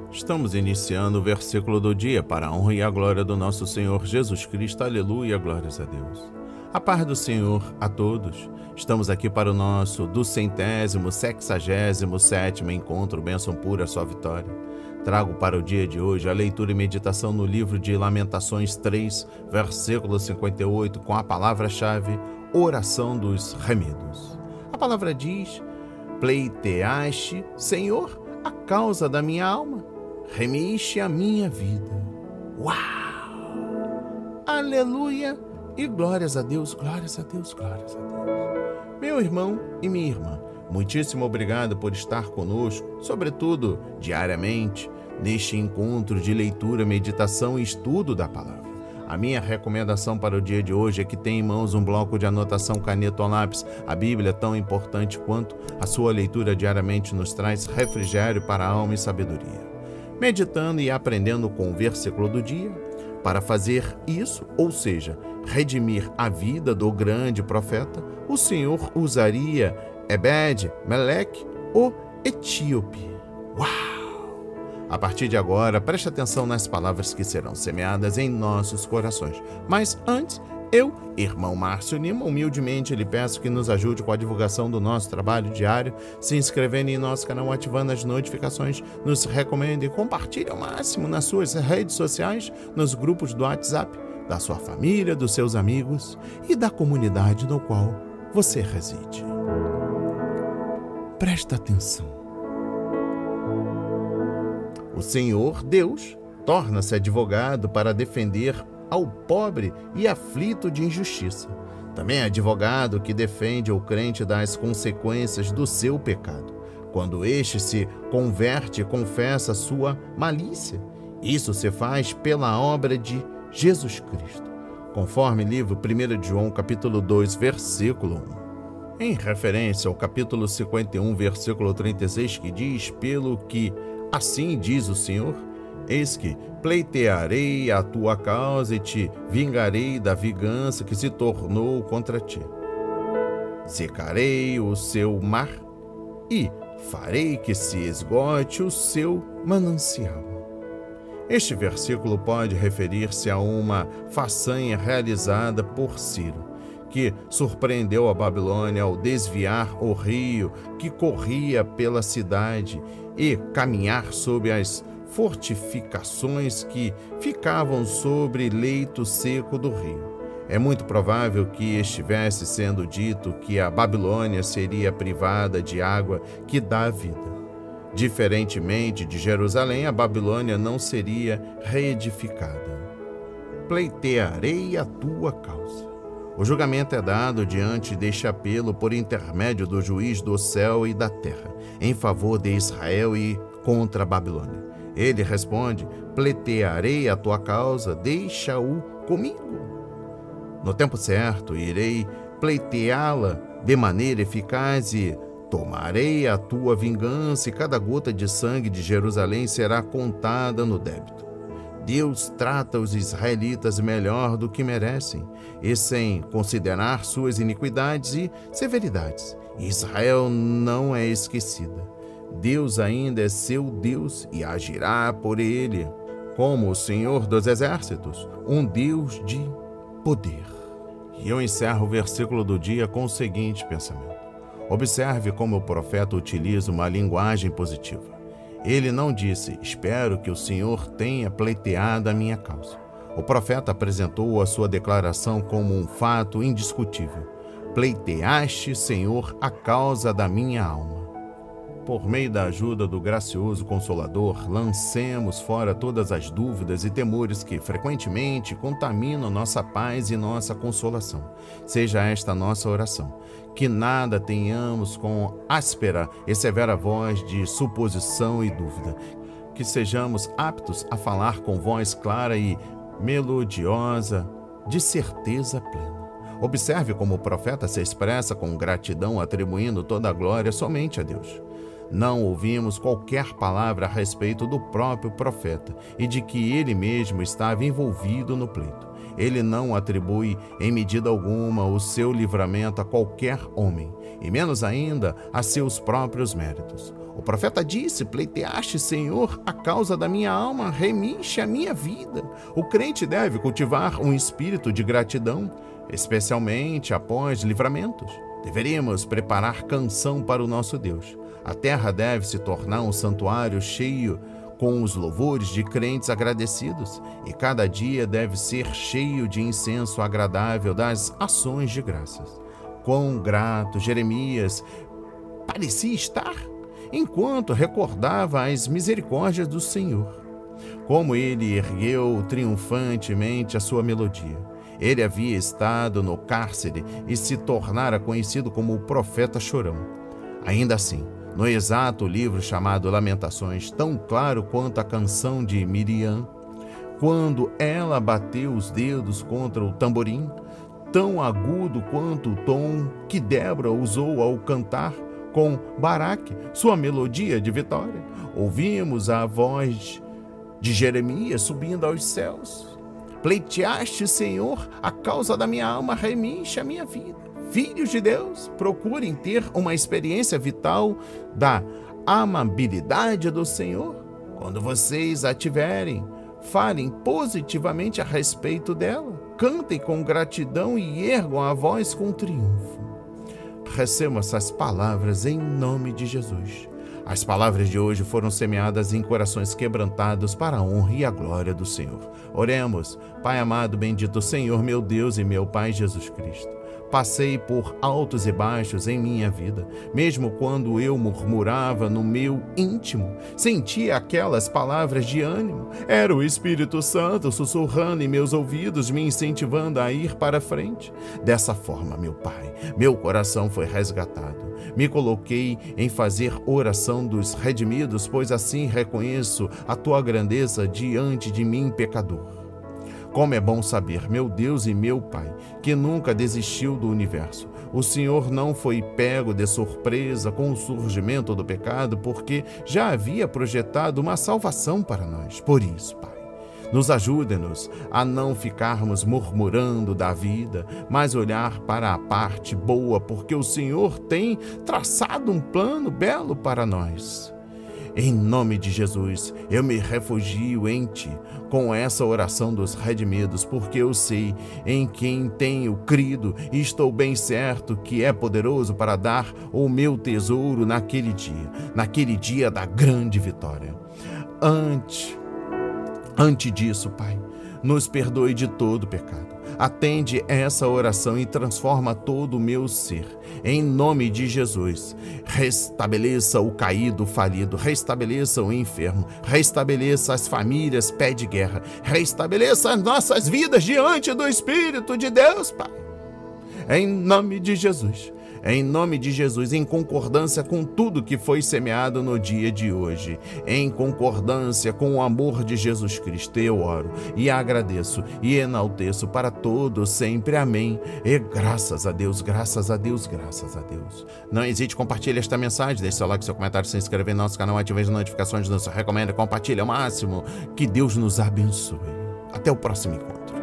Estamos iniciando o versículo do dia para a honra e a glória do nosso Senhor Jesus Cristo. Aleluia, glórias a Deus. A paz do Senhor a todos. Estamos aqui para o nosso 267º encontro Bênção Pura, Sua Vitória. Trago para o dia de hoje a leitura e meditação no livro de Lamentações 3, versículo 58, com a palavra-chave Oração dos Remidos. A palavra diz: pleiteaste, Senhor, a causa da minha alma, remiste a minha vida. Uau! Aleluia! E glórias a Deus, glórias a Deus, glórias a Deus. Meu irmão e minha irmã, muitíssimo obrigado por estar conosco, sobretudo diariamente, neste encontro de leitura, meditação e estudo da palavra. A minha recomendação para o dia de hoje é que tenha em mãos um bloco de anotação, caneta ou lápis. A Bíblia é tão importante quanto a sua leitura diariamente nos traz refrigério para a alma e sabedoria. Meditando e aprendendo com o versículo do dia, para fazer isso, ou seja, redimir a vida do grande profeta, o Senhor usaria Ebed-Meleque, o etíope. Uau! A partir de agora, preste atenção nas palavras que serão semeadas em nossos corações. Mas antes, eu, irmão Márcio Lima, humildemente lhe peço que nos ajude com a divulgação do nosso trabalho diário, se inscrevendo em nosso canal, ativando as notificações, nos recomende e compartilhe ao máximo nas suas redes sociais, nos grupos do WhatsApp, da sua família, dos seus amigos e da comunidade no qual você reside. Presta atenção. O Senhor Deus torna-se advogado para defender ao pobre e aflito de injustiça. Também é advogado que defende o crente das consequências do seu pecado, quando este se converte e confessa sua malícia. Isso se faz pela obra de Jesus Cristo, conforme livro 1 de João, capítulo 2, versículo 1. Em referência ao capítulo 51, versículo 36, que diz: pelo que assim diz o Senhor, eis que pleitearei a tua causa e te vingarei da vingança que se tornou contra ti. Secarei o seu mar e farei que se esgote o seu manancial. Este versículo pode referir-se a uma façanha realizada por Ciro, que surpreendeu a Babilônia ao desviar o rio que corria pela cidade e caminhar sob as fortificações que ficavam sobre leito seco do rio. É muito provável que estivesse sendo dito que a Babilônia seria privada de água que dá vida. Diferentemente de Jerusalém, a Babilônia não seria reedificada. Pleitearei a tua causa. O julgamento é dado diante deste apelo por intermédio do juiz do céu e da terra, em favor de Israel e contra a Babilônia. Ele responde: pleitearei a tua causa, deixa-o comigo. No tempo certo, irei pleiteá-la de maneira eficaz e tomarei a tua vingança, e cada gota de sangue de Jerusalém será contada no débito. Deus trata os israelitas melhor do que merecem, e sem considerar suas iniquidades e severidades. Israel não é esquecida. Deus ainda é seu Deus e agirá por ele, como o Senhor dos Exércitos, um Deus de poder. E eu encerro o versículo do dia com o seguinte pensamento. Observe como o profeta utiliza uma linguagem positiva. Ele não disse: espero que o Senhor tenha pleiteado a minha causa. O profeta apresentou a sua declaração como um fato indiscutível. Pleiteaste, Senhor, a causa da minha alma. Por meio da ajuda do gracioso Consolador, lancemos fora todas as dúvidas e temores que frequentemente contaminam nossa paz e nossa consolação. Seja esta nossa oração: que nada tenhamos com áspera e severa voz de suposição e dúvida, que sejamos aptos a falar com voz clara e melodiosa, de certeza plena. Observe como o profeta se expressa com gratidão, atribuindo toda a glória somente a Deus. Não ouvimos qualquer palavra a respeito do próprio profeta e de que ele mesmo estava envolvido no pleito. Ele não atribui em medida alguma o seu livramento a qualquer homem, e menos ainda a seus próprios méritos. O profeta disse: pleiteaste, Senhor, a causa da minha alma, remiste a minha vida. O crente deve cultivar um espírito de gratidão, especialmente após livramentos. Deveríamos preparar canção para o nosso Deus. A terra deve se tornar um santuário cheio com os louvores de crentes agradecidos, e cada dia deve ser cheio de incenso agradável das ações de graças. Quão grato Jeremias parecia estar enquanto recordava as misericórdias do Senhor. Como ele ergueu triunfantemente a sua melodia. Ele havia estado no cárcere e se tornara conhecido como o profeta chorão. Ainda assim, no exato livro chamado Lamentações, tão claro quanto a canção de Miriam, quando ela bateu os dedos contra o tamborim, tão agudo quanto o tom que Débora usou ao cantar com Baraque, sua melodia de vitória, ouvimos a voz de Jeremias subindo aos céus. Pleiteaste, Senhor, a causa da minha alma, remiste a minha vida. Filhos de Deus, procurem ter uma experiência vital da amabilidade do Senhor. Quando vocês a tiverem, falem positivamente a respeito dela. Cantem com gratidão e ergam a voz com triunfo. Recebam essas palavras em nome de Jesus. As palavras de hoje foram semeadas em corações quebrantados para a honra e a glória do Senhor. Oremos. Pai amado, bendito Senhor, meu Deus e meu Pai Jesus Cristo. Passei por altos e baixos em minha vida, mesmo quando eu murmurava no meu íntimo, sentia aquelas palavras de ânimo. Era o Espírito Santo sussurrando em meus ouvidos, me incentivando a ir para frente. Dessa forma, meu Pai, meu coração foi resgatado. Me coloquei em fazer oração dos redimidos, pois assim reconheço a tua grandeza diante de mim, pecador. Como é bom saber, meu Deus e meu Pai, que nunca desistiu do universo. O Senhor não foi pego de surpresa com o surgimento do pecado, porque já havia projetado uma salvação para nós. Por isso, Pai, nos ajude-nos a não ficarmos murmurando da vida, mas olhar para a parte boa, porque o Senhor tem traçado um plano belo para nós. Em nome de Jesus, eu me refugio em Ti, com essa oração dos redimidos, porque eu sei em quem tenho crido e estou bem certo que é poderoso para dar o meu tesouro naquele dia da grande vitória. Antes disso, Pai, nos perdoe de todo pecado. Atende essa oração e transforma todo o meu ser. Em nome de Jesus, restabeleça o caído, o falido, restabeleça o enfermo, restabeleça as famílias pé de guerra, restabeleça as nossas vidas diante do Espírito de Deus, Pai. Em nome de Jesus. Em nome de Jesus, em concordância com tudo que foi semeado no dia de hoje, em concordância com o amor de Jesus Cristo, eu oro e agradeço e enalteço para todos sempre. Amém. E graças a Deus, graças a Deus, graças a Deus. Não hesite, compartilhe esta mensagem, deixe seu like, seu comentário, se inscreva em nosso canal, ative as notificações, nos recomenda, compartilhe ao máximo. Que Deus nos abençoe. Até o próximo encontro.